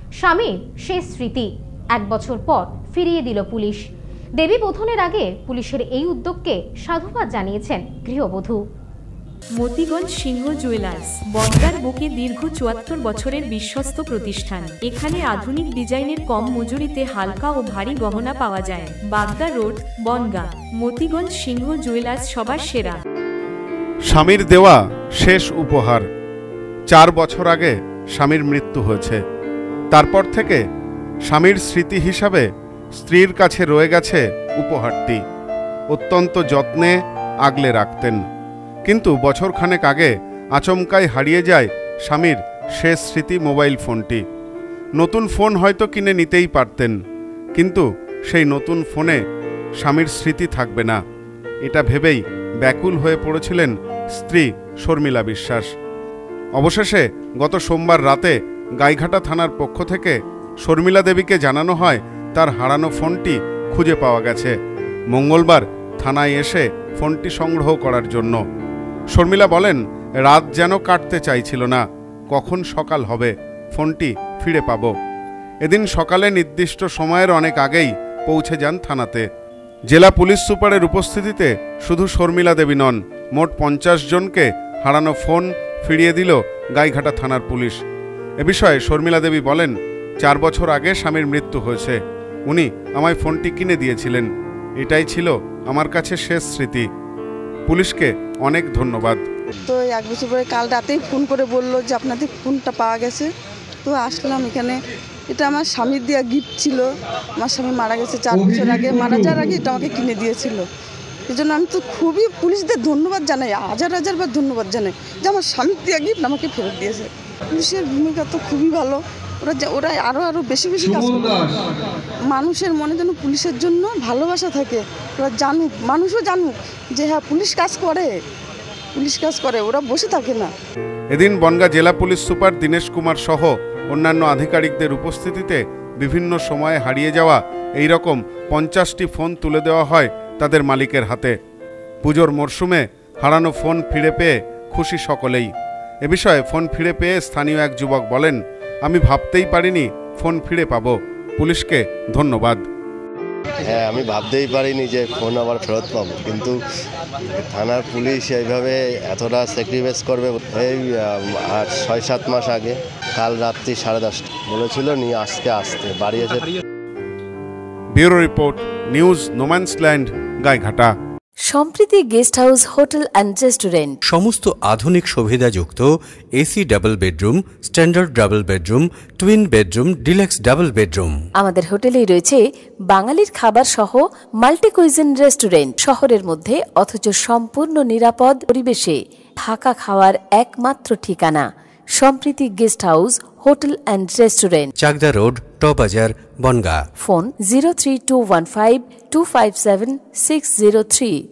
স্বামীর শেষ স্মৃতি 1 বছর পর ফিরিয়ে দিল পুলিশ। দেবী বোধনের আগে পুলিশের এই উদ্যোগকে সাধুবাদ জানিয়েছেন গৃহবধূ। মতিগঞ্জ সিংহ জুয়েলার্স বনগাঁর বুকে দীর্ঘ ৭৪ বছরের বিশ্বস্ত প্রতিষ্ঠান। এখানে আধুনিক ডিজাইনের কম মজুরিতে হালকা ও ভারী গহনা পাওয়া যায়। বাগদা রোড, বনগাঁ। মতিগঞ্জ সিংহ জুয়েলার্স সবার সেরা। স্বামীর দেওয়া শেষ উপহার। 4 বছর আগে স্বামীর মৃত্যু হয়েছে। তারপর থেকে স্বামীর স্মৃতি হিসাবে স্ত্রীর কাছে রয়ে গেছে উপহারটি। অত্যন্ত যত্নে আগলে রাখতেন, কিন্তু বছরখানেক আগে আচমকাই হারিয়ে যায় স্বামীর শেষ স্মৃতি মোবাইল ফোনটি। নতুন ফোন হয়তো কিনে নিতেই পারতেন, কিন্তু সেই নতুন ফোনে স্বামীর স্মৃতি থাকবে না, এটা ভেবেই ব্যাকুল হয়ে পড়েছিলেন স্ত্রী শর্মিলা বিশ্বাস। অবশেষে গত সোমবার রাতে গাইঘাটা থানার পক্ষ থেকে শর্মিলা দেবীকে জানানো হয় তার হারানো ফোনটি খুঁজে পাওয়া গেছে। মঙ্গলবার থানায় এসে ফোনটি সংগ্রহ করার জন্য। শর্মিলা বলেন, রাত যেন কাটতে চাইছিল না, কখন সকাল হবে, ফোনটি ফিরে পাব। এদিন সকালে নির্দিষ্ট সময়ের অনেক আগেই পৌঁছে যান থানাতে। জেলা পুলিশ সুপারের উপস্থিতিতে শুধু শর্মিলা দেবী নন, মোট 50 জনকে হারানো ফোন ফিরিয়ে দিল গাইঘাটা থানার পুলিশ। এ বিষয়ে শর্মিলা দেবী বলেন, 4 বছর আগে স্বামীর মৃত্যু হয়েছে। উনি আমায় ফোনটি কিনে দিয়েছিলেন, এটাই ছিল আমার কাছে শেষ স্মৃতি। পুলিশকে অনেক ধন্যবাদ। তো 1 বছর পরে কাল রাতেই ফোন করে বললো যে আপনাদের ফোনটা পাওয়া গেছে। তো আসলাম এখানে। এটা আমার স্বামীর দেওয়া গিফট ছিল। আমার স্বামী মারা গেছে 4 বছর আগে, মারা যাওয়ার আগে এটা আমাকে কিনে দিয়েছিল। এই জন্য আমি তো খুবই পুলিশদের ধন্যবাদ জানাই, হাজার বার ধন্যবাদ জানাই যে আমার স্বামীর দেওয়া গিফট আমাকে ফেরত দিয়েছে। পুলিশের ভূমিকা তো খুবই ভালো, ওরা আরও বেশি কাজ করে। মানুষের মনে যেন পুলিশের জন্য ভালোবাসা থাকে, ওরা জানুক, মানুষও জানুক যে হ্যাঁ পুলিশ কাজ করে, ওরা বসে থাকে না। এদিন বনগাঁ জেলা পুলিশ সুপার দীনেশ কুমার সহ অন্যান্য আধিকারিকদের উপস্থিতিতে বিভিন্ন সময়ে হারিয়ে যাওয়া এই রকম 50টি ফোন তুলে দেওয়া হয় তাদের মালিকের হাতে। পুজোর মরশুমে হারানো ফোন ফিরে পেয়ে খুশি সকলেই। এ বিষয়ে ফোন ফিরে পেয়ে স্থানীয় এক যুবক বলেন, আমি ভাবতেই পারিনি ফোন ফিরে পাবো, পুলিশকে ধন্যবাদ। হ্যাঁ, আমি ভাবতেই পারিনি যে ফোন আবার ফেরত পাবো, কিন্তু থানার পুলিশ এইভাবে এতটা স্যাক্রিফাইস করবে এই 6-7 মাস আগে। কাল রাত্রি 10:30 বলেছিল নিয়ে আজকে আসতে, বাড়ি এসে। Bureau report, news no man's land, Gaighata. Sampriti guest house hotel and restaurant. সমস্ত আধুনিক সুবিধাযুক্ত AC double bedroom, standard double bedroom, twin bedroom, deluxe double bedroom. আমাদের হোটেলেই রয়েছে বাঙালির খাবার সহ মাল্টি কুইজিন রেস্টুরেন্ট। শহরের মধ্যে অথচ সম্পূর্ণ নিরাপদ পরিবেশে থাকা খাওয়ার একমাত্র ঠিকানা Sampriti guest house hotel and restaurant, Chakdah road, টবাজার, বনগাঁ। ফোন 03215257603।